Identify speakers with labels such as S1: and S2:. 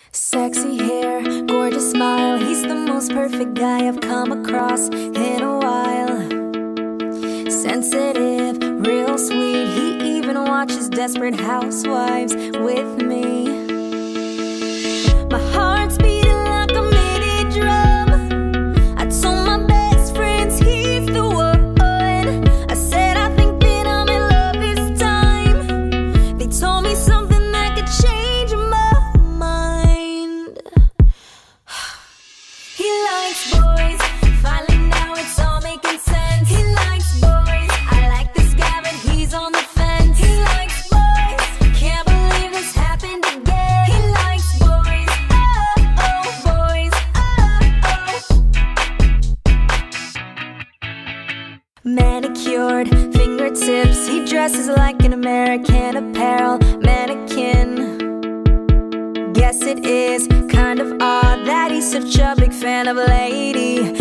S1: Sexy hair, gorgeous smile. He's the most perfect guy I've come across in a while. Sensitive, real sweet. He even watches Desperate Housewives with me. My heart's beating like a mini drum. I told my best friends he's the one. I said I think that I'm in love this time. They told me something that could change my mind. He likes boys, finally now it's all making sense. He likes boys, I like this guy but he's on the fence. He likes boys, can't believe this happened again. He likes boys, oh, boys, oh. Manicured fingertips, he dresses like an American Apparel mannequin. Guess it is kind of odd that he's such a big fan of Lady